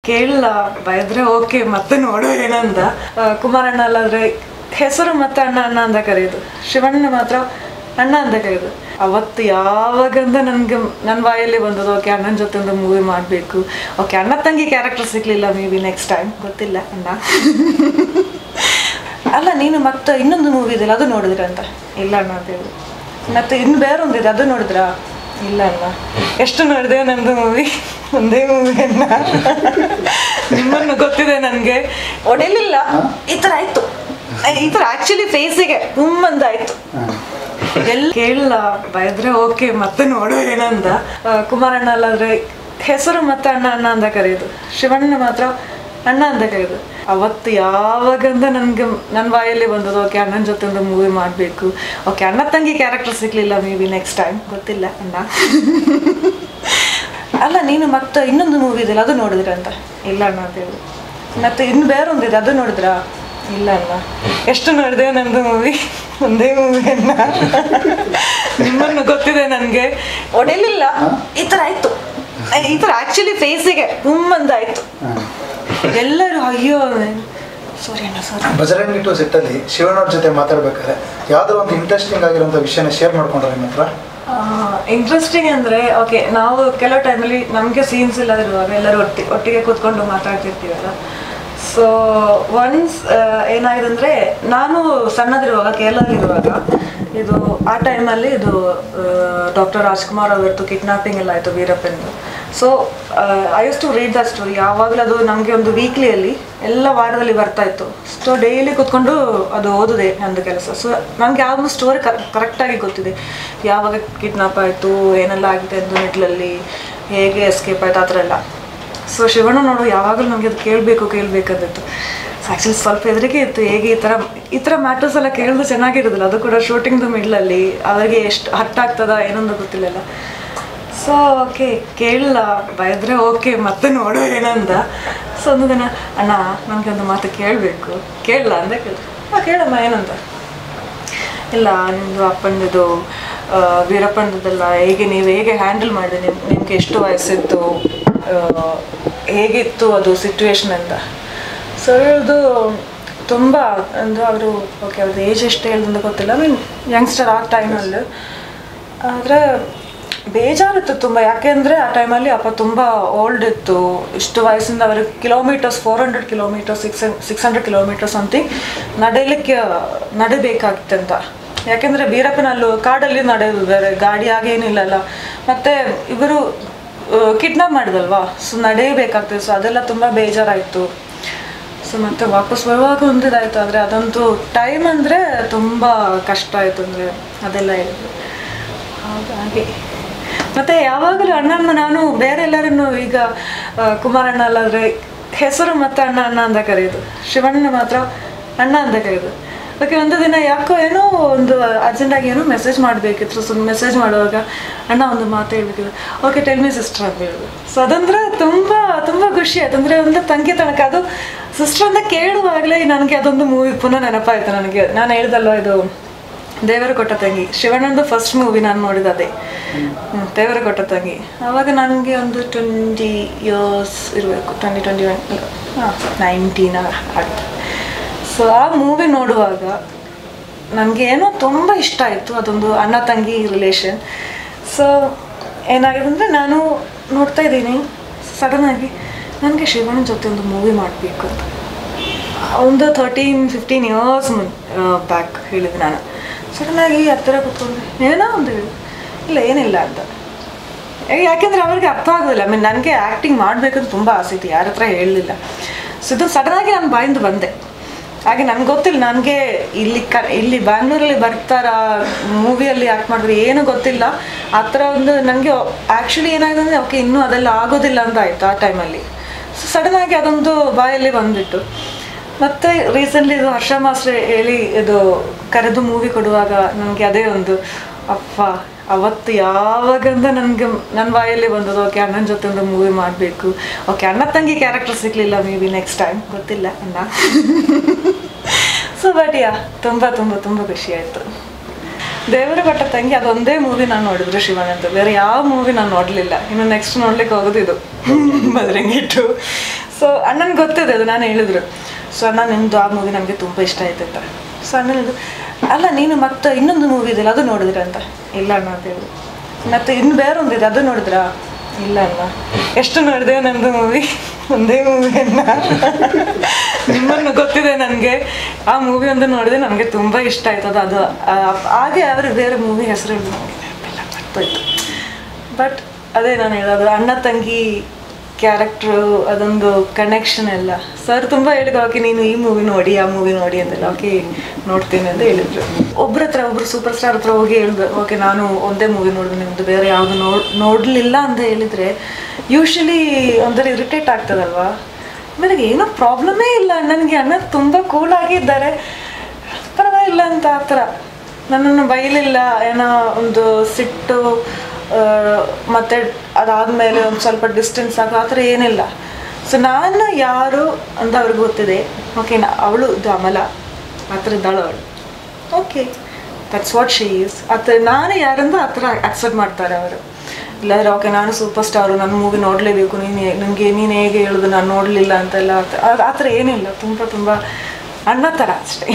ಕೇಳಲ್ಲ ಬೈದ್ರೆ ಓಕೆ ಮತ್ತೆ ನೋಡು ಏನಂದ. ಕುಮಾರಣ್ಣ ಅಲ್ಲಾದ್ರೆ ಹೆಸರು ಮತ್ತೆ ಅಣ್ಣ ಅಣ್ಣ ಅಂತ ಕರೆಯೋದು, ಶಿವಣ್ಣ ಮಾತ್ರ ಅಣ್ಣ ಅಂತ ಕರೆಯೋದು. ಅವತ್ತು ಯಾವಾಗಂದ ನನಗೆ ನನ್ನ ಬಾಯಲ್ಲಿ ಬಂದದ್ದು ಓಕೆ ಅಣ್ಣನ ಜೊತೆ ಒಂದು ಮೂವಿ ಮಾಡಬೇಕು. ಓಕೆ ಅಣ್ಣ ತಂಗಿ ಕ್ಯಾರೆಕ್ಟರ್ ಸಿಗಲಿಲ್ಲ, ಮೇ ಬಿ ನೆಕ್ಸ್ಟ್ ಟೈಮ್ ಗೊತ್ತಿಲ್ಲ ಅಣ್ಣ. ಅಲ್ಲ ನೀನು ಮತ್ತೆ ಇನ್ನೊಂದು ಮೂವಿ ಇದೆಯಲ್ಲ ಅದು ನೋಡಿದ್ರೆ ಅಂತ. ಇಲ್ಲ ಅಣ್ಣ ಅಂತ ಹೇಳಿ. ಮತ್ತು ಇನ್ನು ಬೇರೊಂದಿದೆ ಅದು ನೋಡಿದ್ರಾ? ಇಲ್ಲ ಅಣ್ಣ. ಎಷ್ಟು ನೋಡಿದೆ ನಂದು ಮೂವಿ? ಒಂದೇ ಮೂವಿ ಅಣ್ಣ. ನಿಮ್ಮನ್ನು ಗೊತ್ತಿದೆ ನನಗೆ. ಒಡೆಯಲಿಲ್ಲ ಈ ಥರ ಆಯಿತು, ಈ ಥರ ಆ್ಯಕ್ಚುಲಿ ಫೇಸಿಗೆ ಹುಮ್ಮಂದಾಯಿತು. ಎಲ್ಲಿ ಕೇಳಲ್ಲ ಬೈದ್ರೆ ಓಕೆ ಮತ್ತೆ ನೋಡು ಏನಂದ. ಕುಮಾರಣ್ಣ ಅಲ್ಲಾದ್ರೆ ಹೆಸರು ಮತ್ತೆ ಅಣ್ಣ ಅಣ್ಣ ಅಂತ ಕರೆಯೋದು, ಶಿವಣ್ಣ ಮಾತ್ರ ಅಣ್ಣ ಅಂತ ಕರೆಯೋದು. ಅವತ್ತು ಯಾವಾಗಂದ ನನಗೆ ನನ್ನ ಬಾಯಲ್ಲಿ ಬಂದದ್ದು ಓಕೆ ಅಣ್ಣನ ಜೊತೆ ಒಂದು ಮೂವಿ ಮಾಡಬೇಕು. ಓಕೆ ಅಣ್ಣ ತಂಗಿ ಕ್ಯಾರೆಕ್ಟರ್ ಸಿಗಲಿಲ್ಲ, ಮೇ ಬಿ ನೆಕ್ಸ್ಟ್ ಟೈಮ್ ಗೊತ್ತಿಲ್ಲ ಅಣ್ಣ. ಅಲ್ಲ ನೀನು ಮತ್ತೆ ಇನ್ನೊಂದು ಮೂವಿ ಇದೆಯಲ್ಲ ಅದು ನೋಡಿದ್ರೆ ಅಂತ. ಇಲ್ಲ ಅಣ್ಣ ಅಂತ ಹೇಳಿ. ಮತ್ತು ಇನ್ನು ಬೇರೊಂದಿದೆ ಅದು ನೋಡಿದ್ರಾ? ಇಲ್ಲ ಅಣ್ಣ. ಎಷ್ಟು ನೋಡಿದೆ ನಂದು ಮೂವಿ? ಒಂದೇ ಮೂವಿ ಅಣ್ಣ. ನಿಮ್ಮನ್ನು ಗೊತ್ತಿದೆ ನನಗೆ. ಒಡೆಯಲಿಲ್ಲ ಈ ಥರ ಆಯಿತು, ಈ ಥರ ಆ್ಯಕ್ಚುಲಿ ಫೇಸಿಗೆ ಹುಮ್ಮಂದಾಯಿತು. ಎಲ್ಲರೂ ಅಯ್ಯೋ ಸಾರಿ ಅಣ್ಣ ಸಾರಿ. ಬಜರಂಗಿ ಟು ಸೆಟ್ಟಲ್ಲಿ ಶಿವಣ್ಣವ್ರ ಜೊತೆ ಮಾತಾಡ್ಬೇಕಾದ್ರೆ ಯಾವ್ದಾದ್ರು ಒಂದು ಇಂಟ್ರೆಸ್ಟಿಂಗ್ ಆಗಿರೋಂಥ ವಿಷಯನ ಶೇರ್ ಮಾಡ್ಕೊಂಡ್ರೆ ನಿಮ್ಮ ಹತ್ರ? ಇಂಟ್ರೆಸ್ಟಿಂಗ್ ಅಂದರೆ ಓಕೆ ನಾವು ಕೆಲವು ಟೈಮಲ್ಲಿ ನಮಗೆ ಸೀನ್ಸ್ ಇಲ್ಲದಿರುವಾಗ ಎಲ್ಲರೂ ಒಟ್ಟಿಗೆ ಕೂತ್ಕೊಂಡು ಮಾತಾಡ್ತಿರ್ತೀವಲ್ಲ. ಸೊ ಒನ್ಸ್ ಏನಾಗಿದೆ ಅಂದರೆ ನಾನು ಸಣ್ಣದಿರುವಾಗ ಕೇರಳದಲ್ಲಿರುವಾಗ ಇದು ಆ ಟೈಮಲ್ಲಿ ಇದು ಡಾಕ್ಟರ್ ರಾಜ್ಕುಮಾರ್ ಅವರದ್ದು ಕಿಡ್ನಾಪಿಂಗ್ ಎಲ್ಲ ಆಯಿತು ವೀರಪ್ಪಂದು. So I use to read the story. ಯಾವಾಗಲೂ ಅದು ನಮಗೆ ಒಂದು ವೀಕ್ಲಿಯಲ್ಲಿ ಎಲ್ಲ ವಾರದಲ್ಲಿ ಬರ್ತಾ ಇತ್ತು. ಸೊ ಡೈಲಿ ಕೂತ್ಕೊಂಡು ಅದು ಓದಿದೆ ನಂದು ಕೆಲಸ. ಸೊ ನನಗೆ ಯಾವಾಗಲೂ ಸ್ಟೋರಿ ಕರೆಕ್ಟಾಗಿ ಗೊತ್ತಿದೆ, ಯಾವಾಗ ಕಿಡ್ನಾಪ್ ಆಯಿತು, ಏನೆಲ್ಲ ಆಗಿದೆ ಅಂತ ಮಿಡ್ಲಲ್ಲಿ, ಹೇಗೆ ಎಸ್ಕೇಪ್ ಆಯಿತು ಆ ಥರ ಎಲ್ಲ. ಸೊ ಶಿವಣ್ಣ ನೋಡು ಯಾವಾಗಲೂ ನನಗೆ ಅದು ಕೇಳಬೇಕಂದಿತ್ತು. ಸೊ ಆ್ಯಕ್ಚುಲಿ ಸ್ವಲ್ಪ ಹೆದರಿಕೆ ಇತ್ತು, ಹೇಗೆ ಈ ಥರ ಮ್ಯಾಟರ್ಸ್ ಎಲ್ಲ ಕೇಳಿದ್ರೆ ಚೆನ್ನಾಗಿರೋದಿಲ್ಲ. ಅದು ಕೂಡ ಶೂಟಿಂಗ್ದು ಮಿಡ್ಲಲ್ಲಿ ಅವರಿಗೆ ಎಷ್ಟು ಹರ್ಟ್ ಆಗ್ತದ ಏನೊಂದು ಗೊತ್ತಿಲ್ಲಲ್ಲ. ಸೊ ಓಕೆ ಕೇಳಲ್ಲ ಬೈದ್ರೆ ಓಕೆ ಮತ್ತೆ ನೋಡು ಏನಂದ. ಸೊ ಒಂದು ದಿನ ಅಣ್ಣ ನನಗೆ ಒಂದು ಮಾತು ಕೇಳಬೇಕು, ಕೇಳಲ್ಲ ಅಂತ ಕೇಳಿದೆ. ಕೇಳಮ್ಮ ಏನಂತ. ಇಲ್ಲ ನಿಮ್ಮದು ಅಪ್ಪಂದು ವೀರಪ್ಪಂದೆಲ್ಲ ನೀವು ಹೇಗೆ ಹ್ಯಾಂಡಲ್ ಮಾಡಿದೆ, ನಿಮಗೆ ಎಷ್ಟು ವಯಸ್ಸಿತ್ತು, ಹೇಗಿತ್ತು ಅದು ಸಿಚುವೇಶನ್ ಅಂತ. ಸೊ ಹೇಳ್ದು ತುಂಬ ಅಂದರೆ ಅವರು ಓಕೆ ಅವ್ರದ್ದು ಏಜ್ ಎಷ್ಟು ಹೇಳ್ದಂತ ಗೊತ್ತಿಲ್ಲ, ಮೀನ್ ಯಂಗ್ಸ್ಟರ್ ಆ ಟೈಮಲ್ಲಿ. ಆದರೆ ಬೇಜಾರಿತ್ತು ತುಂಬ, ಯಾಕೆಂದರೆ ಆ ಟೈಮಲ್ಲಿ ಅಪ್ಪ ತುಂಬ ಓಲ್ಡ್ ಇತ್ತು. ಇಷ್ಟು ವಯಸ್ಸಿಂದ ಅವ್ರಿಗೆ ಕಿಲೋಮೀಟರ್ಸ್ 400 ಕಿಲೋಮೀಟರ್ಸ್ 600 ಕಿಲೋಮೀಟರ್ಸ್ ಸಮಥಿಂಗ್ ನಡಿಬೇಕಾಗಿತ್ತಂತ. ಯಾಕೆಂದರೆ ವೀರಪ್ಪನಲ್ಲೂ ಕಾಡಲ್ಲಿ ನಡೆಯೋದು, ಬೇರೆ ಗಾಡಿ ಆಗೇನಿಲ್ಲಲ್ಲ. ಮತ್ತು ಇವರು ಕಿಡ್ನಾಪ್ ಮಾಡಿದಲ್ವಾ, ಸೊ ನಡೆಯಬೇಕಾಗ್ತದೆ. ಸೊ ಅದೆಲ್ಲ ತುಂಬ ಬೇಜಾರಾಯಿತು. ಸೊ ಮತ್ತೆ ವಾಪಸ್ ಬರುವಾಗ ಒಂದಿದಾಯಿತು. ಆದರೆ ಅದಂತೂ ಟೈಮ್ ಅಂದರೆ ತುಂಬ ಕಷ್ಟ ಆಯಿತು, ಅಂದರೆ ಅದೆಲ್ಲ ಹೇಳಿದ್ರು. ಹಾಗಾಗಿ ಮತ್ತು ಯಾವಾಗಲೂ ಅಣ್ಣನ ನಾನು ಬೇರೆ ಎಲ್ಲರನ್ನು ಈಗ ಕುಮಾರಣ್ಣ ಅಲ್ಲಾದರೆ ಹೆಸರು ಮತ್ತು ಅಣ್ಣ ಅಣ್ಣ ಅಂತ ಕರೆಯೋದು, ಶಿವಣ್ಣ ಮಾತ್ರ ಅಣ್ಣ ಅಂತ ಕರೆಯೋದು. ಓಕೆ ಒಂದು ದಿನ ಯಾಕೋ ಏನೋ ಒಂದು ಅರ್ಜೆಂಟಾಗಿ ಏನೋ ಮೆಸೇಜ್ ಮಾಡಬೇಕಿತ್ತು. ಸೊ ಮೆಸೇಜ್ ಮಾಡುವಾಗ ಅಣ್ಣ ಒಂದು ಮಾತು ಹೇಳ್ಬೇಕಿತ್ತು. ಓಕೆ ಟೆಲ್ ಮಿ ಸಿಸ್ಟರ್ ಅಂತ ಹೇಳಿದ್ರು. ಸೊ ಅದಂದರೆ ತುಂಬ ತುಂಬ ಖುಷಿ ಆಯ್ತು. ಅಂದರೆ ಒಂದು ತಂಗಿ ತನಕ ಅದು ಸಿಸ್ಟರ್ ಅಂತ ಕೇಳುವಾಗಲೇ ನನಗೆ ಅದೊಂದು ಮೂವಿ ಪುನಃ ನೆನಪಾಯಿತು ನನಗೆ. ನಾನು ಹೇಳ್ದಲ್ವ ಇದು ದೇವರು ಕೊಟ್ಟ ತಂಗಿ, ಶಿವಣ್ಣಂದು ಫಸ್ಟ್ ಮೂವಿ ನಾನು ನೋಡಿದ್ದು ಅದೇ, ದೇವರು ಕೊಟ್ಟ ತಂಗಿ. ಆವಾಗ ನನಗೆ ಒಂದು 20 years ಇರಬೇಕು, 2021 19 ಆಗುತ್ತೆ. ಸೊ ಆ ಮೂವಿ ನೋಡುವಾಗ ನನಗೆ ಏನೋ ತುಂಬ ಇಷ್ಟ ಆಯಿತು, ಅದೊಂದು ಅಣ್ಣ ತಂಗಿ ರಿಲೇಷನ್. ಸೊ ಏನಾಗಿದೆ ಅಂದರೆ ನಾನು ನೋಡ್ತಾ ಇದ್ದೀನಿ, ಸಡನ್ನಾಗಿ ನನಗೆ ಶಿವಣ್ಣನ ಜೊತೆ ಒಂದು ಮೂವಿ ಮಾಡಬೇಕು ಅಂತ ಒಂದು 13-15 years ಬ್ಯಾಕ್ ಹೇಳಿದೆ ನಾನು. ಸಡನ್ನಾಗಿ ಹತ್ತಿರ ಕೂತ್ಕೊಂಡ್ರೆ ಏನೋ ಒಂದು ಹೇಳಿ, ಇಲ್ಲ ಏನಿಲ್ಲ ಅಂತ. ಯಾಕೆಂದರೆ ಅವ್ರಿಗೆ ಅರ್ಥ ಆಗೋದಿಲ್ಲ. ನನಗೆ ಆ್ಯಕ್ಟಿಂಗ್ ಮಾಡಬೇಕಂತ ತುಂಬ ಆಸೆ ಇತ್ತು, ಯಾರ ಹತ್ರ ಹೇಳಲಿಲ್ಲ. ಸೊ ಇದು ಸಡನ್ನಾಗಿ ನಾನು ಬಾಯಿಂದ ಬಂದೆ. ಹಾಗೆ ನನಗೆ ಗೊತ್ತಿಲ್ಲ, ನನಗೆ ಇಲ್ಲಿ ಬ್ಯಾಂಗ್ಳೂರಲ್ಲಿ ಬರ್ತಾರಾ ಮೂವಿಯಲ್ಲಿ ಆ್ಯಕ್ಟ್ ಮಾಡಿದ್ರೆ ಏನೂ ಗೊತ್ತಿಲ್ಲ. ಆ ಥರ ಒಂದು ನನಗೆ ಆ್ಯಕ್ಚುಲಿ ಏನಾಗಿದೆ ಅಂದರೆ ಓಕೆ ಇನ್ನೂ ಅದೆಲ್ಲ ಆಗೋದಿಲ್ಲ ಅಂತ ಆಯಿತು ಆ ಟೈಮಲ್ಲಿ. ಸೊ ಸಡನ್ನಾಗಿ ಅದೊಂದು ಬಾಯಲ್ಲಿ ಬಂದುಬಿಟ್ಟು. ಮತ್ತು ರೀಸೆಂಟ್ಲಿ ಇದು ಹರ್ಷ ಮಾಸ್ಟರ್ ಹೇಳಿ ಇದು ಕರೆದು ಮೂವಿ ಕೊಡುವಾಗ ನನಗೆ ಅದೇ ಒಂದು ಅಪ್ಪ ಅವತ್ತು ಯಾವಾಗಂದ ನನಗೆ ನನ್ನ ಬಾಯಲ್ಲಿ ಬಂದದ್ದು ಓಕೆ ಅಣ್ಣನ ಜೊತೆ ಒಂದು ಮೂವಿ ಮಾಡಬೇಕು. ಓಕೆ ಅಣ್ಣ ತಂಗಿ ಕ್ಯಾರೆಕ್ಟರ್ ಸಿಗಲಿಲ್ಲ, ಮೇ ಬಿ ನೆಕ್ಸ್ಟ್ ಟೈಮ್ ಗೊತ್ತಿಲ್ಲ ಅಣ್ಣ. ಸೊ ಬಟ್ ತುಂಬ ತುಂಬ ತುಂಬ ಖುಷಿ ಆಯಿತು. ದೇವರ ಕೊಟ್ಟ ತಂಗಿ ಅದೊಂದೇ ಮೂವಿ ನಾನು ನೋಡಿದ್ರು ಶಿವಣ್ಣಂದು, ಬೇರೆ ಯಾವ ಮೂವಿ ನಾನು ನೋಡಲಿಲ್ಲ. ಇನ್ನು ನೆಕ್ಸ್ಟ್ ನೋಡ್ಲಿಕ್ಕೆ ಹೋಗೋದು ಇದು ಬಜರಂಗಿ ಟು. ಸೊ ಅಣ್ಣನಿಗೆ ಗೊತ್ತಿದೆ ಅದು, ನಾನು ಹೇಳಿದ್ರು. ಸೊ ಅಣ್ಣ ನಿಮ್ಮದು ಆ ಮೂವಿ ನಮಗೆ ತುಂಬ ಇಷ್ಟ ಆಯ್ತು ಅಂತ. ಸೊ ಅಣ್ಣ ಹೇಳಿದ್ರು, ಅಲ್ಲ ನೀನು ಮತ್ತೆ ಇನ್ನೊಂದು ಮೂವಿ ಇದೆಯಲ್ಲ ಅದು ನೋಡಿದ್ರೆ ಅಂತ. ಇಲ್ಲ ಅಣ್ಣ ಅಂತ ಹೇಳಿದ್ರು. ಮತ್ತು ಇನ್ನು ಬೇರೊಂದಿದೆ ಅದು ನೋಡಿದ್ರಾ? ಇಲ್ಲ ಅಣ್ಣ. ಎಷ್ಟು ನೋಡಿದೆ ನಮ್ಮದು ಮೂವಿ? ಒಂದೇ ಮೂವಿ ಅಣ್ಣ. ನಿಮ್ಮನ್ನು ಗೊತ್ತಿದೆ ನನಗೆ, ಆ ಮೂವಿ ಒಂದು ನೋಡಿದೆ ನನಗೆ ತುಂಬ ಇಷ್ಟ ಆಯ್ತದ ಅದು. ಹಾಗೆ ಅವರು ಬೇರೆ ಮೂವಿ ಹೆಸರು ಮರ್ತೋಯ್ತು. ಬಟ್ ಅದೇ ನಾನು ಹೇಳೋದು, ಅಣ್ಣ ತಂಗಿ ಕ್ಯಾರೆಕ್ಟ್ರು ಅದೊಂದು ಕನೆಕ್ಷನ್ ಎಲ್ಲ. ಸರ್ ತುಂಬ ಹೇಳಿದ್ರು, ಓಕೆ ನೀನು ಈ ಮೂವಿ ನೋಡಿ ಆ ಮೂವಿ ನೋಡಿ ಅಂತೆಲ್ಲ. ಓಕೆ ನೋಡ್ತೀನಿ ಅಂತ ಹೇಳಿದ್ರು. ಒಬ್ರು ಸೂಪರ್ ಸ್ಟಾರ್ ಹತ್ರ ಹೋಗಿ ಹೇಳಿದ್ರು, ಓಕೆ ನಾನು ಒಂದೇ ಮೂವಿ ನೋಡಿದೆ, ನಿಮ್ಮದು ಬೇರೆ ಯಾವುದು ನೋಡಲಿಲ್ಲ ಅಂತ ಹೇಳಿದರೆ ಯೂಶ್ವಲಿ ಒಂಥರ ಇರಿಟೇಟ್ ಆಗ್ತದಲ್ವಾ. ಆಮೇಲೆ ಏನೋ ಪ್ರಾಬ್ಲಮೇ ಇಲ್ಲ ನನಗೆ, ಅಣ್ಣ ತುಂಬ ಕೂಲಾಗಿದ್ದಾರೆ, ಪರವಾಗಿಲ್ಲ ಅಂತ. ಆ ಥರ ನನ್ನನ್ನು ಬೈಲಿಲ್ಲ, ಏನೋ ಒಂದು ಸಿಟ್ಟು ಮತ್ತು ಅದಾದಮೇಲೆ ಒಂದು ಸ್ವಲ್ಪ ಡಿಸ್ಟೆನ್ಸ್ ಆಗೋ ಆ ಥರ ಏನಿಲ್ಲ. ಸೊ ನಾನು ಯಾರು ಅಂತ ಅವ್ರಿಗೆ ಗೊತ್ತಿದೆ. ಓಕೆ ಅವಳು ಇದು ಅಮಲ ಆ ಥರ ಇದ್ದಾಳು ಅವಳು. Okay that's what she is. ಆ ಥರ ನಾನು ಯಾರಂತ ಆ ಥರ ಅಕ್ಸೆಪ್ಟ್ ಮಾಡ್ತಾರೆ ಅವರು. ಇಲ್ಲಾಂದರೆ ಓಕೆ ನಾನು ಸೂಪರ್ ಸ್ಟಾರು, ನನ್ನ ಮೂವಿ ನೋಡಲೇಬೇಕು, ನೀನು ಹೇಗೆ ಹೇಳೋದು ನಾನು ನೋಡಲಿಲ್ಲ ಅಂತೆಲ್ಲ ಆ ಥರ ಏನಿಲ್ಲ. ತುಂಬ ಅಣ್ಣ ಥರ ಅಷ್ಟೇ.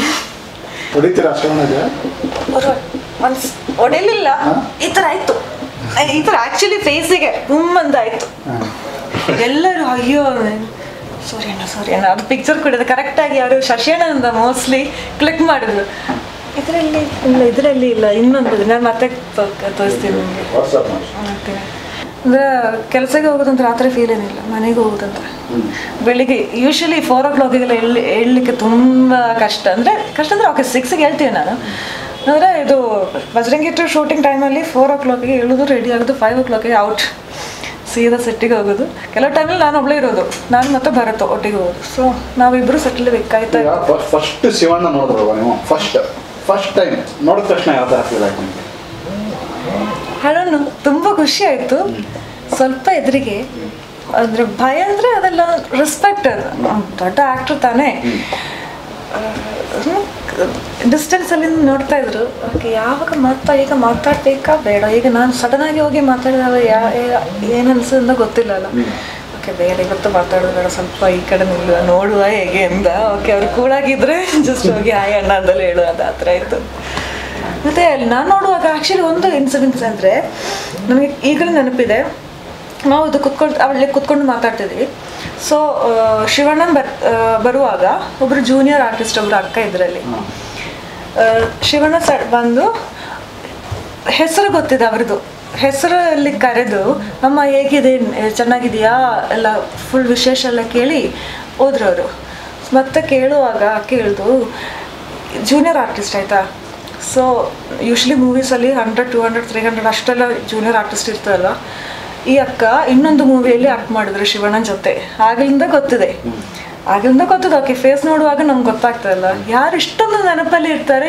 ಒನ್ಸ್ ಹೊಡೆಯಲಿಲ್ಲ, ಈ ಥರ ಆಯಿತು, ಈ ಥರ ಆ್ಯಕ್ಚುಲಿ ಫೇಸಿಗೆ ಆಯಿತು. ಎಲ್ಲರೂ ಅಯ್ಯೋ ಸಾರಿ ಅಣ್ಣ ಅದು ಪಿಕ್ಚರ್ ಕೊಡಿದೆ ಕರೆಕ್ಟಾಗಿ ಯಾರು ಶಶಿಯಣ್ಣನಿಂದ ಮೋಸ್ಟ್ಲಿ ಕ್ಲಿಕ್ ಮಾಡಿದ್ರು. ಇದರಲ್ಲಿ ಇಲ್ಲ ಇನ್ನೊಂದು ನಾನು ಮತ್ತೆ ತೋರಿಸ್ತೀನಿ ನಿಮಗೆ. ಮತ್ತೆ ಅಂದರೆ ಕೆಲಸಕ್ಕೆ ಹೋಗೋದಂತ ರಾತ್ರಿ ಫೀಲ್ ಏನಿಲ್ಲ, ಮನೆಗೆ ಹೋಗೋದಂತ ಬೆಳಿಗ್ಗೆ ಯೂಶ್ವಲಿ 4 o'clockಗೆಲ್ಲ ಹೇಳಲಿಕ್ಕೆ ತುಂಬ ಕಷ್ಟ ಅಂದರೆ ಓಕೆ 6ಗೆ ಹೇಳ್ತೀನಿ ನಾನು. ಅಂದರೆ ಇದು ಬಜರಂಗಿ ಟು ಶೂಟಿಂಗ್ ಟೈಮಲ್ಲಿ 4 o'clockಗೆ ಹೇಳೋದು, ರೆಡಿ ಆಗೋದು, 5 o'clockಗೆ ಔಟ್, ಸೀದಾ ಸೆಟ್ಟಿಗೆ ಹೋಗೋದು. ಕೆಲವು ಟೈಮಲ್ಲಿ ನಾನು ಒಬ್ಬಳೇ ಇರೋದು, ನಾನು ಮತ್ತೆ ಭರತ್ ಒಟ್ಟಿಗೆ ಹೋಗೋದು. ಸೊ ನಾವಿಬ್ಬರು ಸೆಟ್ಲ್ ಬೇಕಾಯ್ತಾ. ಫಸ್ಟ್ ಶಿವಣ್ಣ ನೋಡಿದ್ರಲ್ವ ನೀವು? ಫಸ್ಟ್ ಟೈಮ್ ನೋಡಿದ ತಕ್ಷಣ ಯಾವ ಥರ ಫೀಲ್ ಆಯ್ತು ನಿಮಗೆ? ಹೇಳೋಣ ತುಂಬ ಖುಷಿ ಆಯಿತು. ಸ್ವಲ್ಪ ಎದುರಿಗೆ ಅಂದರೆ ಭಯ ಅಂದರೆ ಅದೆಲ್ಲ ರೆಸ್ಪೆಕ್ಟ್, ಅದು ದೊಡ್ಡ ಆ್ಯಕ್ಟ್ರ್ ತಾನೇ. ಡಿಸ್ಟೆನ್ಸಲ್ಲಿ ನೋಡ್ತಾ ಇದ್ರು. ಓಕೆ ಯಾವಾಗ ಈಗ ಮಾತಾಡಬೇಕಾ ಬೇಡ, ಈಗ ನಾನು ಸಡನ್ನಾಗಿ ಹೋಗಿ ಮಾತಾಡಿದಾಗ ಏನನ್ಸೋದ ಗೊತ್ತಿಲ್ಲಲ್ಲ. ಓಕೆ ಬೇಡ ಇವತ್ತು ಮಾತಾಡೋದು ಬೇಡ, ಸ್ವಲ್ಪ ಈ ಕಡೆ ನಿಲ್ಲ ನೋಡುವ ಹೇಗೆ ಅಂದ. ಓಕೆ ಅವ್ರು ಕೂಡಾಗಿದ್ರೆ ಜಸ್ಟ್ ಹೋಗಿ ಹಾಯ್ ಅಣ್ಣ ಅಂದಲ್ಲಿ ಹೇಳು, ಅದು ಆ ಥರ ಇತ್ತು. ಮತ್ತು ಅಲ್ಲಿ ನಾನು ನೋಡುವಾಗ ಆ್ಯಕ್ಚುಲಿ ಒಂದು ಇನ್ಸಿಡೆನ್ಸ್ ಅಂದರೆ ನನಗೆ ಈಗಲೂ ನೆನಪಿದೆ. ನಾವು ಇದು ಅವಳಲ್ಲಿ ಕುತ್ಕೊಂಡು ಮಾತಾಡ್ತಿದ್ವಿ. ಸೊ ಶಿವಣ್ಣನ ಬರುವಾಗ ಒಬ್ಬರು ಜೂನಿಯರ್ ಆರ್ಟಿಸ್ಟ್ ಒಬ್ಬರು ಅಕ್ಕ ಇದರಲ್ಲಿ. ಶಿವಣ್ಣ ಬಂದು ಹೆಸರು ಗೊತ್ತಿದೆ ಅವ್ರದ್ದು, ಹೆಸರಲ್ಲಿ ಕರೆದು ಅಮ್ಮ ಹೇಗಿದೆ, ಚೆನ್ನಾಗಿದೆಯಾ ಎಲ್ಲ ಫುಲ್ ವಿಶೇಷ ಎಲ್ಲ ಕೇಳಿ ಹೋದ್ರು ಅವರು. ಮತ್ತೆ ಕೇಳುವಾಗ ಕೇಳಿದು ಜೂನಿಯರ್ ಆರ್ಟಿಸ್ಟ್ ಆಯಿತಾ. ಸೊ ಯೂಶ್ವಲಿ ಮೂವೀಸಲ್ಲಿ 100, 200, 300 ಅಷ್ಟೆಲ್ಲ ಜೂನಿಯರ್ ಆರ್ಟಿಸ್ಟ್ ಇರ್ತಾರಲ್ಲ. ಈ ಅಕ್ಕ ಇನ್ನೊಂದು ಮೂವಿಯಲ್ಲಿ ಆ್ಯಕ್ಟ್ ಮಾಡಿದ್ರು ಶಿವಣ್ಣನ ಜೊತೆ. ಆಗಲಿಂದ ಗೊತ್ತಿದೆ. ಓಕೆ ಫೇಸ್ ನೋಡುವಾಗ ನಮ್ಗೆ ಗೊತ್ತಾಗ್ತದಲ್ಲ ಯಾರು ಇಷ್ಟೊಂದು ನೆನಪಲ್ಲಿ ಇರ್ತಾರೆ,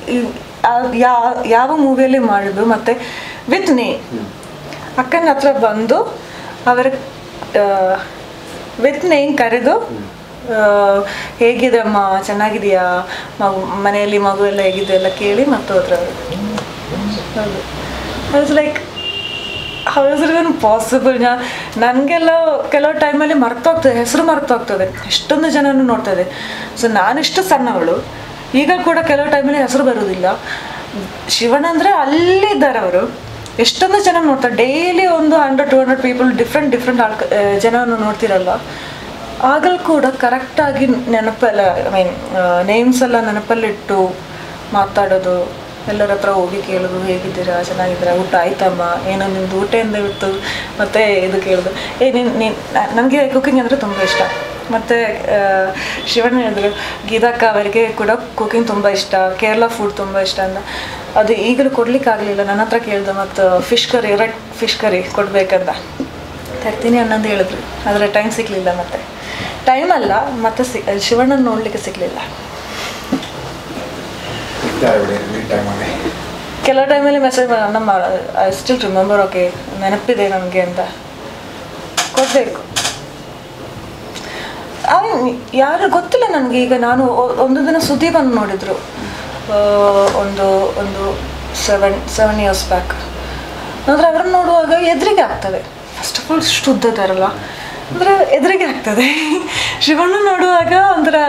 ಯಾವ ಮೂವಿಯಲ್ಲಿ ಮಾಡಿದ್ದು. ಮತ್ತು ವಿತ್ ನೇ ಅಕ್ಕನ ಹತ್ರ ಬಂದು ಅವರ ವಿತ್ ನೇಮ್ ಕರೆದು ಹೇಗಿದೆ ಅಮ್ಮ, ಚೆನ್ನಾಗಿದೆಯಾ, ಮನೆಯಲ್ಲಿ ಮಗು ಎಲ್ಲ ಹೇಗಿದೆ ಎಲ್ಲ ಕೇಳಿ ಮತ್ತೆ ಹೋದ್ರು ಅವರು. ಹೌದು, I like how is it even possible. ನನಗೆಲ್ಲ ಕೆಲವು ಟೈಮಲ್ಲಿ ಮರ್ತೋಗ್ತದೆ, ಹೆಸರು ಮರ್ತೋಗ್ತದೆ, ಎಷ್ಟೊಂದು ಜನನು ನೋಡ್ತಾ ಇದೆ. ಸೊ ನಾನಿಷ್ಟು ಸಣ್ಣವಳು, ಈಗ ಕೂಡ ಕೆಲವು ಟೈಮಲ್ಲಿ ಹೆಸರು ಬರೋದಿಲ್ಲ. ಶಿವಣ್ಣ ಅಂದರೆ ಅಲ್ಲಿದ್ದಾರೆ ಅವರು, ಎಷ್ಟೊಂದು ಜನ ನೋಡ್ತಾರೆ. ಡೈಲಿ ಒಂದು 100, 200 ಪೀಪಲ್ ಡಿಫ್ರೆಂಟ್ ಜನವನ್ನು ನೋಡ್ತಿರಲ್ಲ. ಆಗಲೂ ಕೂಡ ಕರೆಕ್ಟಾಗಿ ನೆನಪೆಲ್ಲ ನೇಮ್ಸ್ ಎಲ್ಲ ನೆನಪಲ್ಲಿಟ್ಟು ಮಾತಾಡೋದು, ಎಲ್ಲರ ಹತ್ರ ಹೋಗಿ ಕೇಳೋದು, ಹೇಗಿದ್ದೀರಾ, ಚೆನ್ನಾಗಿದ್ದೀರಾ, ಊಟ ಆಯ್ತಮ್ಮ, ಏನೋ ನಿಮ್ಮದು ಊಟ ಎಂದ ಇತ್ತು, ಮತ್ತು ಇದು ಕೇಳೋದು. ನನಗೆ ಕುಕ್ಕಿಂಗ್ ಅಂದರೆ ತುಂಬ ಇಷ್ಟ. ಮತ್ತು ಶಿವಣ್ಣ ಹೇಳಿದ್ರು ಗೀತಾಕ್ಕ ಅವರಿಗೆ ಕೂಡ ಕುಕ್ಕಿಂಗ್ ತುಂಬ ಇಷ್ಟ, ಕೇರಳ ಫುಡ್ ತುಂಬ ಇಷ್ಟ ಅಂತ. ಅದು ಈಗಲೂ ಕೊಡಲಿಕ್ಕಾಗಲಿಲ್ಲ, ನನ್ನ ಹತ್ರ ಕೇಳಿದೆ. ಮತ್ತು ರೆಡ್ ಫಿಶ್ ಕರಿ ಕೊಡಬೇಕಂತ ತರ್ತೀನಿ ಅನ್ನೋದು ಹೇಳಿದ್ರು. ಆದರೆ ಟೈಮ್ ಸಿಗಲಿಲ್ಲ. ಮತ್ತು ಟೈಮ್ ಅಲ್ಲ, ಮತ್ತು ಶಿವಣ್ಣನ ನೋಡಲಿಕ್ಕೆ ಸಿಗಲಿಲ್ಲ. ಕೆಲವು ಟೈಮಲ್ಲಿ ಮೆಸೇಜ್ ನಮ್ಮ ಐ ಸ್ಟಿಲ್ ರಿಮೆಂಬರ್, ಓಕೆ ನೆನಪಿದೆ ನನಗೆ ಅಂತ ಕೊಡಬೇಕು. ಯಾರು ಗೊತ್ತಿಲ್ಲ ನನಗೆ. ಈಗ ನಾನು ಒಂದು ದಿನ ಸುದೀಪನ್ನು ನೋಡಿದರು, ಒಂದು 7 years ಬ್ಯಾಕ್. ಅಂದರೆ ಅವ್ರನ್ನ ನೋಡುವಾಗ ಎದುರಿಗೆ ಆಗ್ತದೆ. ಫಸ್ಟ್ ಆಫ್ ಆಲ್ ಶುದ್ಧ ಇದ್ದಾರಲ್ಲ, ಅಂದ್ರೆ ಎದುರಿಗೆ ಆಗ್ತದೆ. ಶಿವಣ್ಣ ನೋಡುವಾಗ ಒಂಥರ